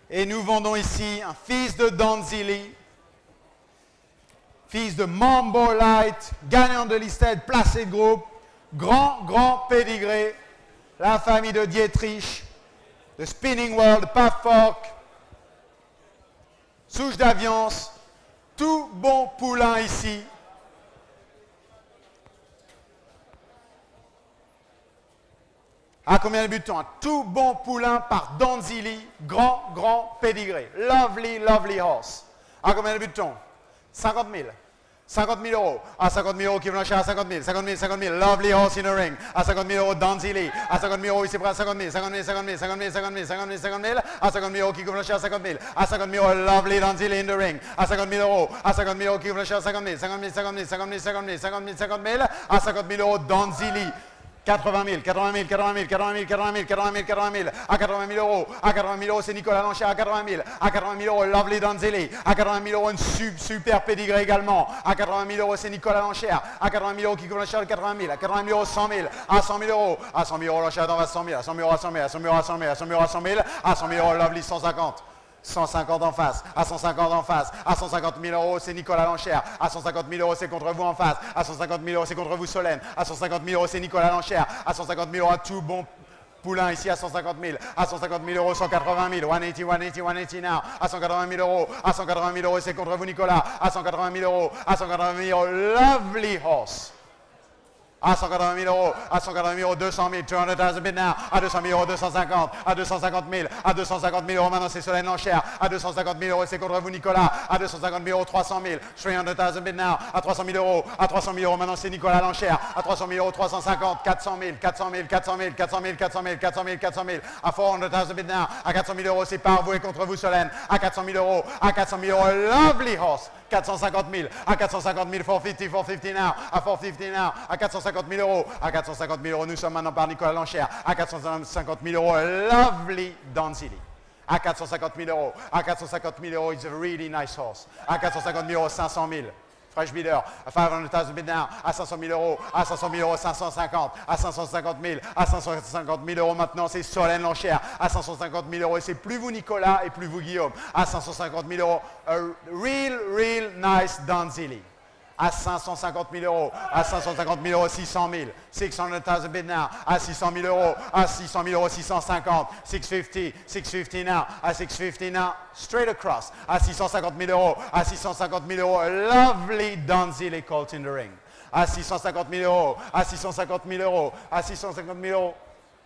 Et nous vendons ici un fils de Donzili, fils de Mambo Light, gagnant de Listed, placé de groupe, grand pédigré, la famille de Dietrich, de Spinning World, de Pathfork, souche d'Aviance, tout bon poulain ici. À combien de butons? Un tout bon poulain par Donzili, grand pédigré. Lovely horse. À combien de butons? 50 000. 50 000 euros. À 50 000 euros qui vont cher à 50 000. 50 000, 50 000. Lovely horse in the ring. À 50 000 euros Donzili. À 50 000 euros ici près à 50 000. 50 000, 50 000, 50 000, 50 000, 50 000, 50 000. À 50 000 euros qui vont cher à 50 000. À 50 000 euros Lovely Donzili in the ring. À 50 000 euros. À 50 000 euros qui vont cher à 50 000. 50 000, 50 000, 50 000, 50 000, 50 000, 50 000. À 50 000 euros Donzili. 80 000, 80 000, 80 000, 80 000, 80 000, 80 000, 80 000, à 80 000 euros, à 80 000 euros, c'est Nicolas Lanchère, à 80 000, à 80 000 euros, Lovely Donzili, à 80 000 euros, une super pédigré également, à 80 000 euros, c'est Nicolas Lanchère, à 80 000 euros, qui commence à 80 000, à 80 000 euros, 100 000, à 100 000 euros, à 100 000 euros, Lanchère, dans 100 000, à 100 000 euros, à 100 000, à 100 000 euros, à 100 000, à 100 000 euros, à 100 000, à 100 000 euros, Lovely 150. 150 en face, à 150 en face, à 150 000 euros, c'est Nicolas Lanchère, à 150 000 euros, c'est contre vous en face, à 150 000 euros, c'est contre vous Solène, à 150 000 euros, c'est Nicolas Lanchère, à 150 000 euros, un tout bon poulain ici à 150 000, à 150 000 euros, 180 000, 180, 180 now, à 180 000 euros, à 180 000 euros, c'est contre vous Nicolas, à 180 000 euros, à 180 000 euros, Lovely horse. À 180 000 euros, à 180 000 euros, 200 000, 200 000 bid now, à 200 000 euros, 250, à 250 000, à 250 000 euros, maintenant c'est Solène Lanchère, à 250 000 euros, c'est contre vous Nicolas, à 250 000 euros, 300 000, 300 000 bid now, à 300 000 euros, à 300 000 euros, maintenant c'est Nicolas Lanchère, à 300 000 euros, 350, 400 000, 400 000, 400 000, 400 000, 400 000, 400 000, 400 000, à 400 000 bid now, à 400 000 euros, c'est par vous et contre vous Solène, à 400 000 euros, à 400 000 euros, Lovely horse, 450 000, à 450 000, 450, 450 now, à 450 now, à 450 000 euros, à 450 000 euros, nous sommes maintenant par Nicolas Lanchère, à 450 000 euros, Lovely Donzili. À 450 000 euros, à 450 000 euros, it's a really nice horse. À 450 000 euros, 500 000. Fresh bidder, à 500 000 bid now, à 500 000 euros, à 500 000 euros, 550, à 550 000, à 550 000 euros maintenant, c'est Solène Lanchère, à 550 000 euros, et c'est plus vous Nicolas et plus vous Guillaume, à 550 000 euros, a real nice Donzili. À 550 000 euros, à 550 000 euros, 600 000, 600 000 bid now, à 600 000 euros, à 600 000 euros, 650, 650, 650 now, à 650 now, straight across, à 650 000 euros, à 650 000 euros, Lovely Donzili Colt in the ring, à 650 000 euros, à 650 000 euros, à 650 000 euros,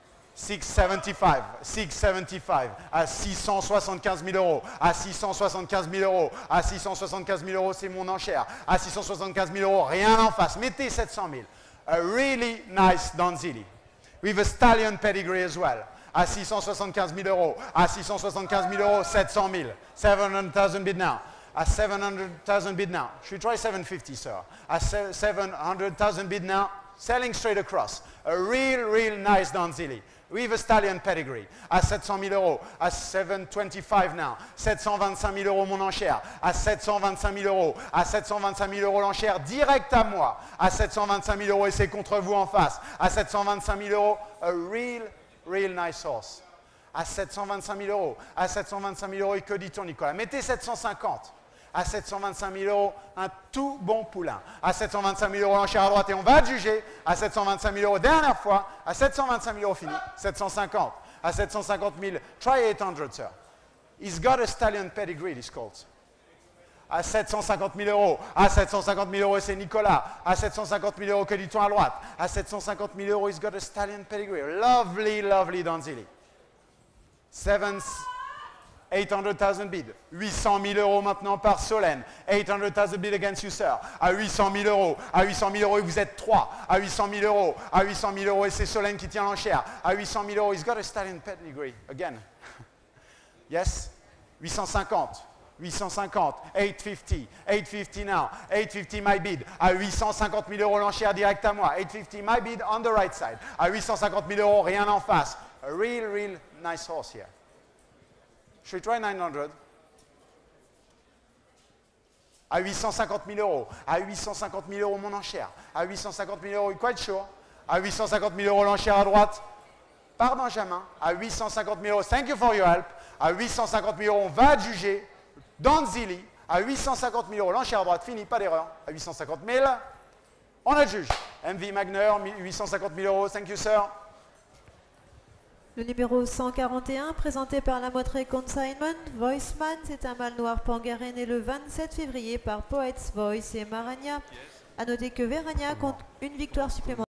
675, 675, à 675 000 euros, à 675 000 euros, à 675 000 euros, c'est mon enchère, à 675 000 euros, rien en face, mettez 700 000. A really nice Donzili, with a stallion pedigree as well, à 675 000 euros, à 675 000 euros, 700 000, 700 000 bid now. À 700,000 bid now. Should we try 750, sir? À 700,000 bid now, selling straight across. A real nice Donzili. With a stallion pedigree, à 700 000 euros, à 725 now, 725 000 euros mon enchère, à 725 000 euros, à 725 000 euros l'enchère, direct à moi, à 725 000 euros et c'est contre vous en face, à 725 000 euros, a real nice horse, à 725 000 euros, à 725 000 euros et que dit-on Nicolas? Mettez 750. À 725 000 euros, un tout bon poulain. À 725 000 euros l'enchère à droite et on va juger. À 725 000 euros, dernière fois. À 725 000 euros fini. 750. À 750 000, try 800, sir. He's got a stallion pedigree, this Colt. À 750 000 euros. À 750 000 euros, c'est Nicolas. À 750 000 euros, que dit-on à droite? À 750 000 euros, he's got a stallion pedigree. Lovely Donzili. 800,000 bid. 800 000 euros maintenant par Solène. 800,000 bid against you, sir. À 800 000 euros. À 800 000 euros, et vous êtes 3. À 800 000 euros. À 800 000 euros, et c'est Solène qui tient l'enchère. À 800 000 euros, he's got a stallion pedigree. Again. Yes? 850. 850. 850. 850 now. 850 my bid. À 850 000 euros l'enchère direct à moi. 850 my bid on the right side. À 850 000 euros, rien en face. A real nice horse here. Should we try 900? À 850 000 euros. À 850 000 euros mon enchère. À 850 000 euros, quite sure. À 850 000 euros l'enchère à droite. par Benjamin à 850 000 euros. Thank you for your help. À 850 000 euros, on va adjuger. Donzili à 850 000 euros. L'enchère à droite, fini, pas d'erreur. À 850 000, on adjuge. MV Magner, 850 000 euros. Thank you, sir. Le numéro 141, présenté par la Motrey Consignment, Voiceman, c'est un mâle noir pangaré né le 27 février par Poets Voice et Maragna. A noter que Veragna compte une victoire supplémentaire.